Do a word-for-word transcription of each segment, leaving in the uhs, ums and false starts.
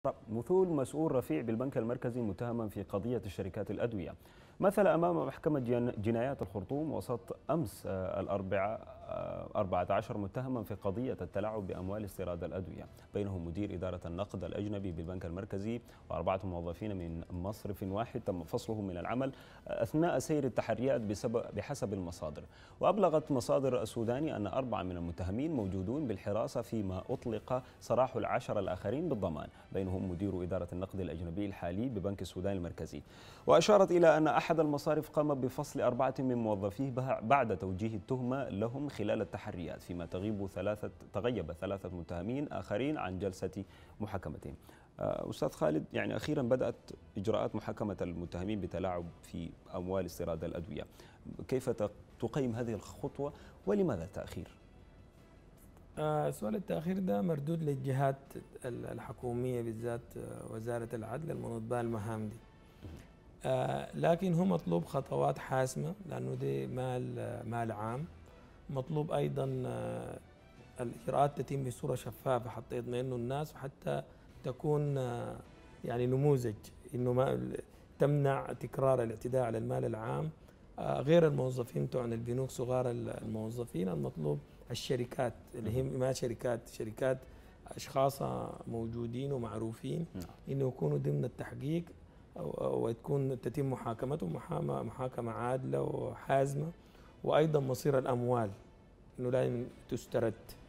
مثول مسؤول رفيع بالبنك المركزي متهما في قضية الشركات الأدوية مثل أمام محكمة جنايات الخرطوم وسط أمس الأربعاء أربعة عشر متهما في قضية التلاعب بأموال استيراد الأدوية، بينهم مدير إدارة النقد الأجنبي بالبنك المركزي وأربعة موظفين من مصرف واحد تم فصلهم من العمل أثناء سير التحريات بسبب بحسب المصادر. وأبلغت مصادر السوداني أن أربعة من المتهمين موجودون بالحراسة، فيما أطلق سراح العشرة الآخرين بالضمان، بينهم مدير إدارة النقد الأجنبي الحالي ببنك السودان المركزي. وأشارت إلى أن أحد المصارف قام بفصل أربعة من موظفيه بعد توجيه التهمة لهم خلال التحريات، فيما تغيب ثلاثة تغيب ثلاثة متهمين آخرين عن جلسة محاكمتهم. أستاذ خالد، يعني أخيرا بدأت إجراءات محاكمة المتهمين بتلاعب في أموال استيراد الأدوية، كيف تقيم هذه الخطوة ولماذا التأخير؟ آه سؤال التأخير ده مردود للجهات الحكومية بالذات وزارة العدل المنوط بها المهام دي. آه لكن هو مطلوب خطوات حاسمة لأنه دي مال مال عام. مطلوب أيضا آه الإجراءات تتم بصورة شفافة حتى يطمئنوا الناس وحتى تكون آه يعني نموذج إنه ما تمنع تكرار الاعتداء على المال العام. آه غير الموظفين بتوع البنوك صغار الموظفين، المطلوب الشركات اللي هي ما شركات شركات أشخاص موجودين ومعروفين إنه يكونوا ضمن التحقيق وتكون تتم محاكمتهم محاكمة عادلة وحازمة. وأيضا مصير الأموال إنه لا تسترد.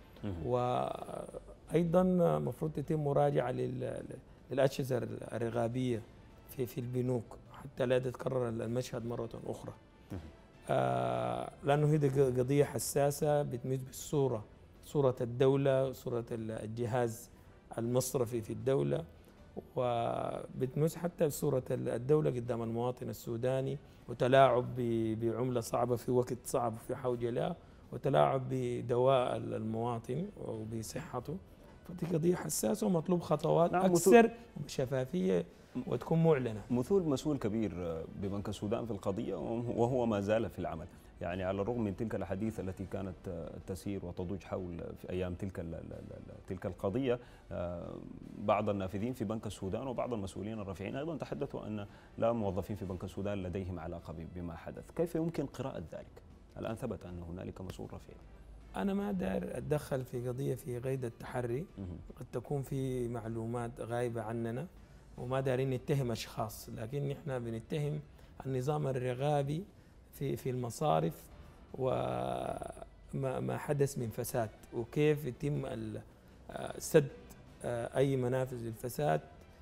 وأيضا المفروض تتم مراجعة للأجهزة الرقابية في في البنوك حتى لا تتكرر المشهد مرة أخرى. آه لأنه هي قضية حساسة بتمس بالصورة صورة الدولة، صورة الجهاز المصرفي في الدولة، وبتمس حتى صورة الدولة قدام المواطن السوداني، وتلاعب بعملة صعبة في وقت صعب في حوجة لها، وتلاعب بدواء المواطن وبصحته. فدي قضية حساسة ومطلوب خطوات نعم أكثر بشفافية وتكون معلنة. مثول مسؤول كبير ببنك السودان في القضية وهو ما زال في العمل، يعني على الرغم من تلك الأحاديث التي كانت تسير وتضوج حول في أيام تلك تلك القضية، بعض النافذين في بنك السودان وبعض المسؤولين الرفيعين أيضا تحدثوا أن لا موظفين في بنك السودان لديهم علاقة بما حدث. كيف يمكن قراءة ذلك؟ الآن ثبت أن هنالك مسؤول رفيع. أنا ما داير أتدخل في قضية في قيد التحري، قد تكون في معلومات غايبة عننا وما دارين نتهم أشخاص، لكن نحن بنتهم النظام الرقابي في في المصارف وما ما حدث من فساد وكيف يتم سد أي منافذ للفساد.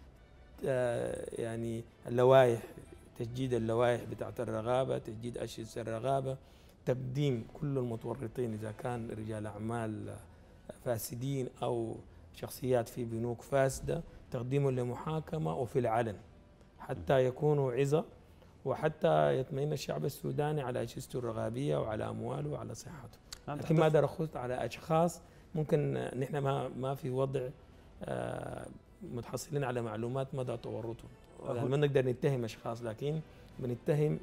يعني اللوائح، تجديد اللوائح بتاعت الرقابة، تجديد أجهزة الرقابة، تقديم كل المتورطين إذا كان رجال أعمال فاسدين أو شخصيات في بنوك فاسدة، تقديمهم لمحاكمة وفي العلن حتى يكونوا عظة وحتى يطمئن الشعب السوداني على أجهزته الرقابية وعلى أمواله وعلى صحته. لكن ما أقدر أخذ على أشخاص ممكن نحن ما ما في وضع متحصلين على معلومات مدى تورطهم، ما نقدر نتهم أشخاص، لكن بنتهم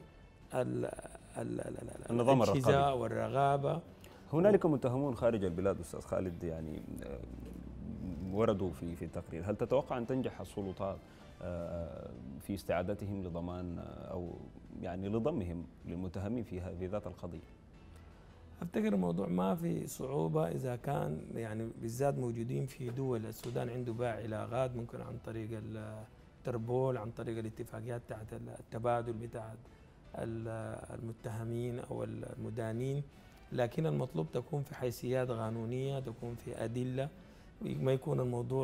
النظام الأجهزة والرقابة. هنالك متهمون خارج البلاد أستاذ خالد يعني وردوا في في التقرير، هل تتوقع أن تنجح السلطات في استعادتهم لضمان أو يعني لضمهم للمتهمين في في ذات القضية؟ أفتكر الموضوع ما في صعوبة إذا كان يعني بالذات موجودين في دول. السودان عنده باع علاقات ممكن عن طريق التربول، عن طريق الاتفاقيات تحت التبادل بتاعت المتهمين أو المدانين، لكن المطلوب تكون في حيثيات قانونية، تكون في أدلة، ما يكون الموضوع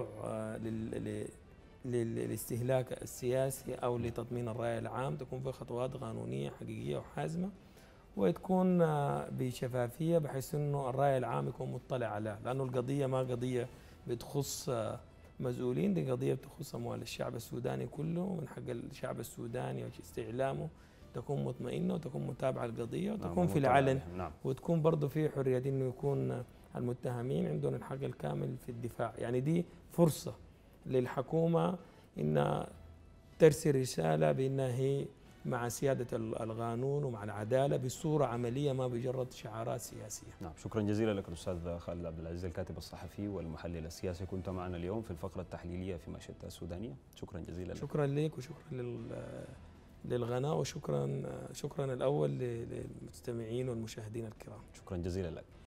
للاستهلاك السياسي أو لتضمين الرأي العام، تكون في خطوات قانونية حقيقية وحازمة وتكون بشفافية بحيث أنه الرأي العام يكون مطلع عليها، لأنه القضية ما قضية بتخص مسؤولين، دي قضية بتخص أموال الشعب السوداني كله، ومن حق الشعب السوداني واستعلامه تكون مطمئنة وتكون متابعة القضية وتكون نعم في العلن نعم. وتكون برضه في حرية إنه يكون المتهمين عندهم الحق الكامل في الدفاع. يعني دي فرصة للحكومة إنها ترسل رسالة بأنها هي مع سيادة القانون ومع العدالة بصورة عملية ما بمجرد شعارات سياسية. نعم، شكرا جزيلا لك الأستاذ خالد عبد العزيز الكاتب الصحفي والمحلل السياسي، كنت معنا اليوم في الفقرة التحليلية في مشهد السودانية. شكرا جزيلا لك. شكرا لك وشكرا لل للغناء وشكرا شكرا الأول للمستمعين والمشاهدين الكرام. شكرا جزيلا لك.